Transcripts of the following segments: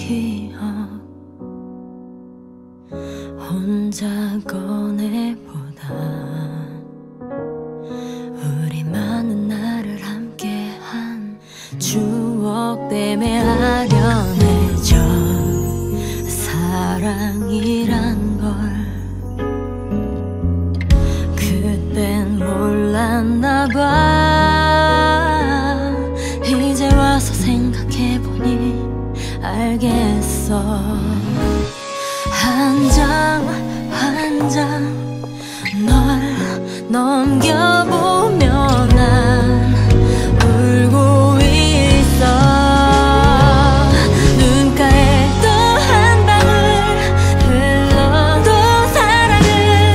기억 혼자 꺼내보다 우리 많은 날을 함께한 추억 때문에 아련해져 사랑이란 걸 그땐 몰랐나 봐. 이제 와서 생각해보니 알겠어. 한 장 한 장 널 넘겨보며 난 울고 있어. 눈가에 또 한 방울 흘러도 사랑은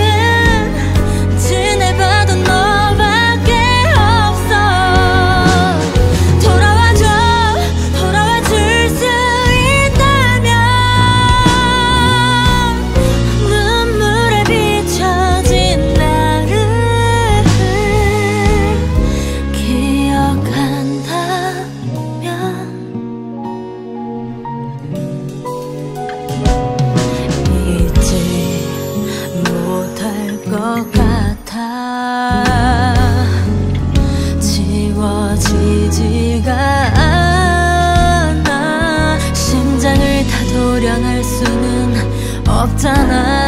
지내봐도 너밖에 없어. 돌아와줘 돌아와줄 수 있다면 눈물에 비춰진 나를 기억한다면 잊지 못할 것 같아. 지워지지가 않아. 심장을 다 도려낼 수는 없잖아.